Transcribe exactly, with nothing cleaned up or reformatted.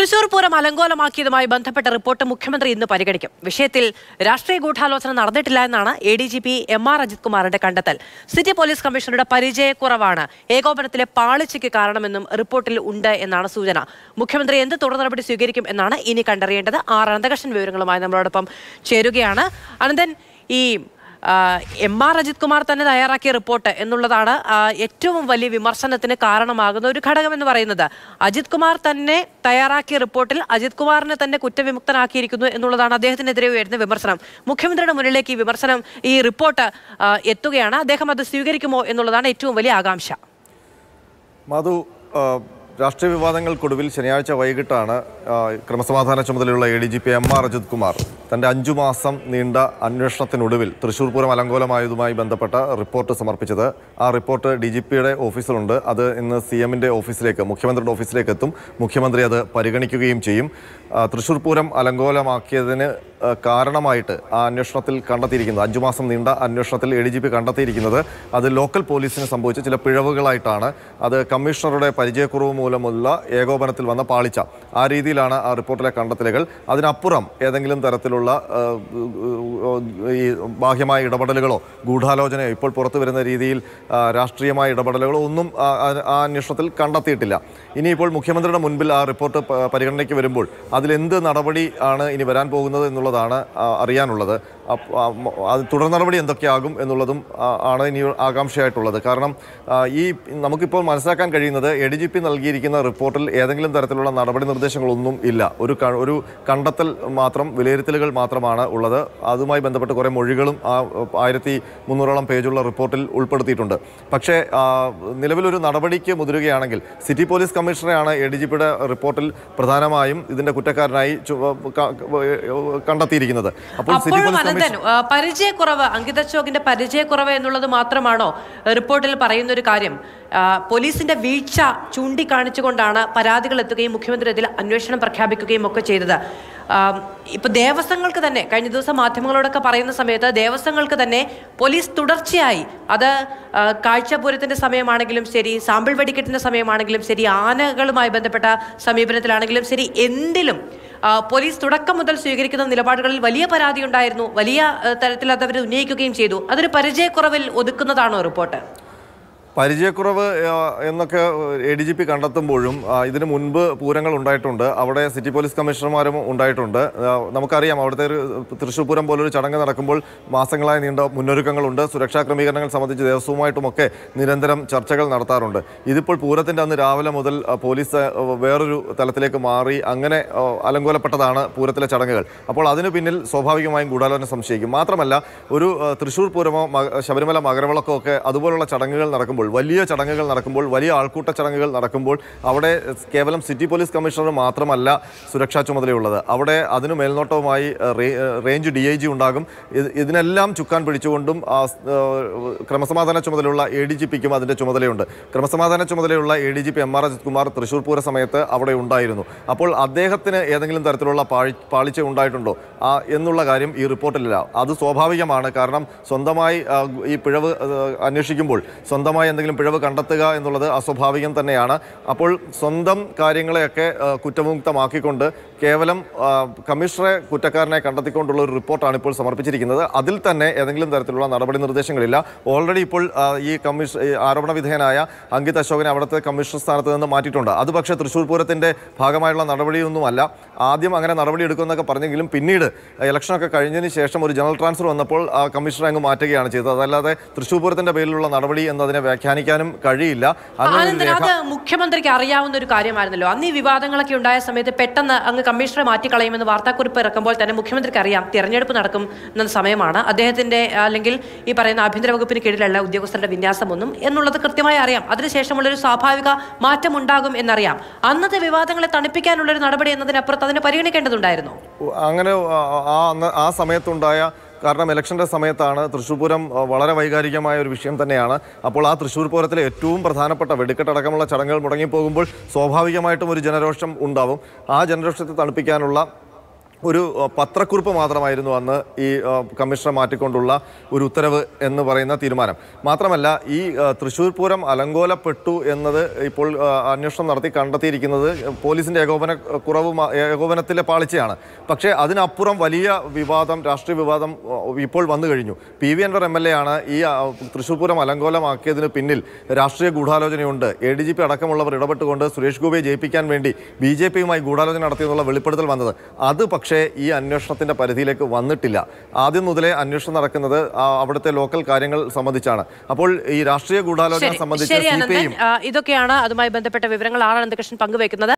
തൃശൂർ പൂരം അലങ്കോലമാക്കിയതുമായി ബന്ധപ്പെട്ട റിപ്പോർട്ട് മുഖ്യമന്ത്രി ഇന്ന് പരിഗണിക്കും. വിഷയത്തിൽ രാഷ്ട്രീയ ഗൂഢാലോചന നടന്നിട്ടില്ല എന്നാണ് A D G P M R Ajith കുമാറിന്റെ കണ്ടെത്തൽ. സിറ്റി പോലീസ് കമ്മീഷണറുടെ പരിചയക്കുറവാണ് ഏകോപനത്തിലെ പാളിച്ചയ്ക്ക് കാരണമെന്നും റിപ്പോർട്ടിൽ ഉണ്ട് എന്നാണ് സൂചന. മുഖ്യമന്ത്രി എന്ത് തുടർ നടപടി സ്വീകരിക്കും എന്നാണ് ഇനി കണ്ടറിയേണ്ടത്. ആർ അനന്തകൃഷ്ണൻ വിവരങ്ങളുമായി നമ്മളോടൊപ്പം ചേരുകയാണ്. അനന്തൻ, ഈ എം ആർ അജിത് കുമാർ തന്നെ തയ്യാറാക്കിയ റിപ്പോർട്ട് എന്നുള്ളതാണ് ഏറ്റവും വലിയ വിമർശനത്തിന് കാരണമാകുന്ന ഒരു ഘടകം എന്ന് പറയുന്നത്. അജിത് കുമാർ തന്നെ തയ്യാറാക്കിയ റിപ്പോർട്ടിൽ അജിത് കുമാറിനെ തന്നെ കുറ്റവിമുക്തനാക്കിയിരിക്കുന്നു എന്നുള്ളതാണ് അദ്ദേഹത്തിനെതിരെ ഉയരുന്ന വിമർശനം. മുഖ്യമന്ത്രിയുടെ മുന്നിലേക്ക് ഈ വിമർശനം, ഈ റിപ്പോർട്ട് എത്തുകയാണ്. അദ്ദേഹം അത് സ്വീകരിക്കുമോ എന്നുള്ളതാണ് ഏറ്റവും വലിയ ആകാംക്ഷ. മധു, രാഷ്ട്രീയ വിവാദങ്ങൾക്കൊടുവിൽ ശനിയാഴ്ച വൈകിട്ടാണ് ക്രമസമാധാന ചുമതലയുള്ള A D G P M R Ajith Kumar തൻ്റെ അഞ്ചു മാസം നീണ്ട അന്വേഷണത്തിനൊടുവിൽ തൃശ്ശൂർ പൂരം അലങ്കോലമായതുമായി ബന്ധപ്പെട്ട റിപ്പോർട്ട് സമർപ്പിച്ചത്. ആ റിപ്പോർട്ട് ഡി ജി പിയുടെ ഓഫീസിലുണ്ട്. അത് ഇന്ന് സി എമ്മിൻ്റെ ഓഫീസിലേക്ക്, മുഖ്യമന്ത്രിയുടെ ഓഫീസിലേക്ക് എത്തും. മുഖ്യമന്ത്രി അത് പരിഗണിക്കുകയും ചെയ്യും. തൃശ്ശൂർ പൂരം അലങ്കോലമാക്കിയതിന് കാരണമായിട്ട് ആ അന്വേഷണത്തിൽ കണ്ടെത്തിയിരിക്കുന്നത്, അഞ്ചു മാസം നീണ്ട അന്വേഷണത്തിൽ എ ഡി ജി പി കണ്ടെത്തിയിരിക്കുന്നത് അത് ലോക്കൽ പോലീസിന് സംഭവിച്ച ചില പിഴവുകളായിട്ടാണ്. അത് കമ്മീഷണറുടെ പരിചയക്കുറവ് മൂലമുള്ള ഏകോപനത്തിൽ വന്ന പാളിച്ച, ആ രീതിയിലാണ് ആ റിപ്പോർട്ടിലെ കണ്ടെത്തലുകൾ. അതിനപ്പുറം ഏതെങ്കിലും തരത്തിലുള്ള ഈ ബാഹ്യമായ ഇടപെടലുകളോ ഗൂഢാലോചനയോ ഇപ്പോൾ പുറത്തു വരുന്ന രീതിയിൽ രാഷ്ട്രീയമായ ഇടപെടലുകളോ ഒന്നും ആ അന്വേഷണത്തിൽ കണ്ടെത്തിയിട്ടില്ല. ഇനിയിപ്പോൾ മുഖ്യമന്ത്രിയുടെ മുൻപിൽ ആ റിപ്പോർട്ട് പരിഗണനയ്ക്ക് വരുമ്പോൾ അതിലെന്ത് നടപടി ആണ് ഇനി വരാൻ പോകുന്നത് എന്നുള്ളതാണ് അറിയാനുള്ളത്. അത് തുടർ നടപടി എന്തൊക്കെയാകും എന്നുള്ളതും ആണ് ഇനി ആകാംക്ഷയായിട്ടുള്ളത്. കാരണം ഈ നമുക്കിപ്പോൾ മനസ്സിലാക്കാൻ കഴിയുന്നത് എ ഡി ജി പി നൽകിയിരിക്കുന്ന റിപ്പോർട്ടിൽ ഏതെങ്കിലും തരത്തിലുള്ള നടപടി നിർദ്ദേശങ്ങളൊന്നും ഇല്ല. ഒരു ഒരു കണ്ടെത്തൽ മാത്രം, വിലയിരുത്തലുകൾ മാത്രമാണ് ഉള്ളത്. അതുമായി ബന്ധപ്പെട്ട് കുറേ മൊഴികളും ആ ആയിരത്തി മുന്നൂറോളം പേജുള്ള റിപ്പോർട്ടിൽ ഉൾപ്പെടുത്തിയിട്ടുണ്ട്. പക്ഷേ നിലവിലൊരു നടപടിക്ക് മുതിരുകയാണെങ്കിൽ സിറ്റി പോലീസ് കമ്മീഷണറെയാണ് എ ഡി ജി പിയുടെ റിപ്പോർട്ടിൽ പ്രധാനമായും ഇതിന്റെ കുറ്റക്കാരനായി കണ്ടെത്തിയിരിക്കുന്നത്. അപ്പോൾ സിറ്റി പോലീസ് പരിചയക്കുറവ്, അങ്കിത് അശോകിന്റെ പരിചയക്കുറവ് എന്നുള്ളത് മാത്രമാണോ റിപ്പോർട്ടിൽ പറയുന്ന ഒരു കാര്യം? പോലീസിന്റെ വീഴ്ച ചൂണ്ടിക്കാണിച്ചുകൊണ്ടാണ് പരാതികൾ എത്തുകയും മുഖ്യമന്ത്രി ഇതിൽ അന്വേഷണം പ്രഖ്യാപിക്കുകയും ഒക്കെ ചെയ്തത്. ഇപ്പൊ ദേവസ്വങ്ങൾക്ക് തന്നെ കഴിഞ്ഞ ദിവസം മാധ്യമങ്ങളോടൊക്കെ പറയുന്ന സമയത്ത് ദേവസ്വങ്ങൾക്ക് തന്നെ പോലീസ് തുടർച്ചയായി, അത് കാഴ്ചപൂരത്തിന്റെ സമയമാണെങ്കിലും ശരി, സാമ്പിൾ വെടിക്കെട്ടിന്റെ സമയമാണെങ്കിലും ശരി, ആനകളുമായി ബന്ധപ്പെട്ട സമീപനത്തിലാണെങ്കിലും ശരി, എന്തിലും പോലീസ് തുടക്കം മുതൽ സ്വീകരിക്കുന്ന നിലപാടുകളിൽ വലിയ പരാതി ഉണ്ടായിരുന്നു. വലിയ തരത്തിൽ അത് അവർ ഉന്നയിക്കുകയും ചെയ്തു. അതൊരു പരിചയക്കുറവിൽ ഒതുക്കുന്നതാണോ റിപ്പോർട്ട്? പരിചയക്കുറവ് എന്നൊക്കെ എ ഡി ജി പി കണ്ടെത്തുമ്പോഴും ഇതിന് മുൻപ് പൂരങ്ങൾ ഉണ്ടായിട്ടുണ്ട്. അവിടെ സിറ്റി പോലീസ് കമ്മീഷണർമാരും ഉണ്ടായിട്ടുണ്ട്. നമുക്കറിയാം, അവിടുത്തെ ഒരു തൃശ്ശൂർ പൂരം പോലൊരു ചടങ്ങ് നടക്കുമ്പോൾ മാസങ്ങളായി നീണ്ട മുന്നൊരുക്കങ്ങളുണ്ട്. സുരക്ഷാ ക്രമീകരണങ്ങൾ സംബന്ധിച്ച് ദേവസ്വവുമായിട്ടുമൊക്കെ നിരന്തരം ചർച്ചകൾ നടത്താറുണ്ട്. ഇതിപ്പോൾ പൂരത്തിൻ്റെ അന്ന് രാവിലെ മുതൽ പോലീസ് വേറൊരു തലത്തിലേക്ക് മാറി അങ്ങനെ അലങ്കോലപ്പെട്ടതാണ് പൂരത്തിലെ ചടങ്ങുകൾ. അപ്പോൾ അതിന് പിന്നിൽ സ്വാഭാവികമായും ഗൂഢാലോചന സംശയിക്കും. മാത്രമല്ല, ഒരു തൃശ്ശൂർ പൂരമോ ശബരിമല മകരവിളക്കോ ഒക്കെ അതുപോലുള്ള ചടങ്ങുകൾ നടക്കുമ്പോൾ, വലിയ ചടങ്ങുകൾ നടക്കുമ്പോൾ, വലിയ ആൾക്കൂട്ട ചടങ്ങുകൾ നടക്കുമ്പോൾ അവിടെ കേവലം സിറ്റി പോലീസ് കമ്മീഷണർ മാത്രമല്ല സുരക്ഷാ ചുമതലയുള്ളത്. അവിടെ അതിന് മേൽനോട്ടവുമായി റേഞ്ച് ഡി ഐ ജി ഉണ്ടാകും. ഇതിനെല്ലാം ചുക്കാൻ പിടിച്ചുകൊണ്ടും ക്രമസമാധാന ചുമതലയുള്ള എ ഡി ജി പിക്കും അതിൻ്റെ ചുമതലയുണ്ട്. ക്രമസമാധാന ചുമതലയുള്ള A D G P M R Ajith Kumar Thrissur പൂര സമയത്ത് അവിടെ ഉണ്ടായിരുന്നു. അപ്പോൾ അദ്ദേഹത്തിന് ഏതെങ്കിലും തരത്തിലുള്ള പാഴി പാളിച്ച ഉണ്ടായിട്ടുണ്ടോ എന്നുള്ള കാര്യം ഈ റിപ്പോർട്ടിലില്ല. അത് സ്വാഭാവികമാണ്. കാരണം സ്വന്തമായി ഈ പിഴവ് അന്വേഷിക്കുമ്പോൾ സ്വന്തമായി എന്തെങ്കിലും പിഴവ് കണ്ടെത്തുക എന്നുള്ളത് അസ്വാഭാവികം തന്നെയാണ്. അപ്പോൾ സ്വന്തം കാര്യങ്ങളെയൊക്കെ കുറ്റമുക്തമാക്കിക്കൊണ്ട് കേവലം കമ്മീഷണറെ കുറ്റക്കാരനെ കണ്ടെത്തിക്കൊണ്ടുള്ള ഒരു റിപ്പോർട്ടാണ് ഇപ്പോൾ സമർപ്പിച്ചിരിക്കുന്നത്. അതിൽ തന്നെ ഏതെങ്കിലും തരത്തിലുള്ള നടപടി നിർദ്ദേശങ്ങളില്ല. ഓൾറെഡി ഇപ്പോൾ ഈ കമ്മീഷൻ ആരോപണ വിധേയനായ അങ്കിത് അശോകനെ അവിടുത്തെ കമ്മീഷണർ സ്ഥാനത്ത് നിന്ന് മാറ്റിയിട്ടുണ്ട്. അത് പക്ഷേ തൃശ്ശൂർ പൂരത്തിൻ്റെ ഭാഗമായുള്ള നടപടിയൊന്നുമല്ല. ആദ്യം അങ്ങനെ നടപടി എടുക്കുമെന്നൊക്കെ പറഞ്ഞെങ്കിലും പിന്നീട് ഇലക്ഷനൊക്കെ കഴിഞ്ഞതിന് ശേഷം ഒരു ജനറൽ ട്രാൻസ്ഫർ വന്നപ്പോൾ ആ കമ്മീഷണറെ അങ്ങ് മാറ്റുകയാണ് ചെയ്തത്. അതല്ലാതെ തൃശ്ശൂർ പൂരത്തിൻ്റെ പേരിലുള്ള നടപടി എന്നതിനെ വ്യാഖ്യാനിക്കാനും കഴിയില്ല. അത് മുഖ്യമന്ത്രിക്ക് അറിയാവുന്ന ഒരു കാര്യമായിരുന്നല്ലോ. അന്ന് ഈ വിവാദങ്ങളൊക്കെ ഉണ്ടായ സമയത്ത് പെട്ടെന്ന് അങ്ങ് കമ്മീഷണറെ മാറ്റിക്കളയുമെന്ന് വാർത്താക്കുറിപ്പ് ഇറക്കുമ്പോൾ തന്നെ മുഖ്യമന്ത്രിക്ക് അറിയാം തിരഞ്ഞെടുപ്പ് നടക്കുന്ന സമയമാണ്, അദ്ദേഹത്തിന്റെ അല്ലെങ്കിൽ ഈ പറയുന്ന ആഭ്യന്തര വകുപ്പിന് കീഴിലുള്ള ഉദ്യോഗസ്ഥരുടെ വിന്യാസമൊന്നും എന്നുള്ളത് കൃത്യമായി അറിയാം. അതിനുശേഷമുള്ളൊരു സ്വാഭാവിക മാറ്റം ഉണ്ടാകും എന്നറിയാം. അന്നത്തെ വിവാദങ്ങളെ തണുപ്പിക്കാനുള്ളൊരു നടപടി എന്നതിനപ്പുറത്ത് അതിനെ പരിഗണിക്കേണ്ടതുണ്ടായിരുന്നു. അങ്ങനെ ആ സമയത്തുണ്ടായ, കാരണം ഇലക്ഷൻ്റെ സമയത്താണ്, തൃശ്ശൂർ പൂരം വളരെ വൈകാരികമായ ഒരു വിഷയം തന്നെയാണ്. അപ്പോൾ ആ തൃശ്ശൂർ പൂരത്തിലെ ഏറ്റവും പ്രധാനപ്പെട്ട വെടിക്കെട്ടടക്കമുള്ള ചടങ്ങുകൾ മുടങ്ങിപ്പോകുമ്പോൾ സ്വാഭാവികമായിട്ടും ഒരു ജനരോഷം ഉണ്ടാവും. ആ ജനരോഷത്തെ തണുപ്പിക്കാനുള്ള ഒരു പത്രക്കുറിപ്പ് മാത്രമായിരുന്നു അന്ന് ഈ കമ്മീഷണറെ മാറ്റിക്കൊണ്ടുള്ള ഒരു ഉത്തരവ് എന്ന് പറയുന്ന തീരുമാനം. മാത്രമല്ല ഈ തൃശ്ശൂർ പൂരം അലങ്കോലപ്പെട്ടു എന്നത് ഇപ്പോൾ അന്വേഷണം നടത്തി കണ്ടെത്തിയിരിക്കുന്നത് പോലീസിൻ്റെ ഏകോപന കുറവ് ഏകോപനത്തിലെ പാളിച്ചയാണ്. പക്ഷേ അതിനപ്പുറം വലിയ വിവാദം, രാഷ്ട്രീയ വിവാദം ഇപ്പോൾ വന്നു കഴിഞ്ഞു. P V Anvar M L A ആണ് ഈ തൃശ്ശൂർ പൂരം അലങ്കോലമാക്കിയതിന് പിന്നിൽ രാഷ്ട്രീയ ഗൂഢാലോചനയുണ്ട്, എ ഡി ജി പി അടക്കമുള്ളവർ ഇടപെട്ടുകൊണ്ട് സുരേഷ് ഗോപിയെ ജയിപ്പിക്കാൻ വേണ്ടി ബി ജെ പിയുമായി ഗൂഢാലോചന നടത്തിയെന്നുള്ള വെളിപ്പെടുത്തൽ വന്നത്. അത് പക്ഷേ ഈ അന്വേഷണത്തിന്റെ പരിധിയിലേക്ക് വന്നിട്ടില്ല. ആദ്യം മുതലേ അന്വേഷണം നടക്കുന്നത് അവിടുത്തെ ലോക്കൽ കാര്യങ്ങൾ സംബന്ധിച്ചാണ്. അപ്പോൾ ഈ രാഷ്ട്രീയ ഗൂഢാലോചന സംബന്ധിച്ച് ഇതൊക്കെയാണ് അതുമായി ബന്ധപ്പെട്ട വിവരങ്ങൾ ആർ അനന്തകൃഷ്ണൻ പങ്കുവയ്ക്കുന്നത്.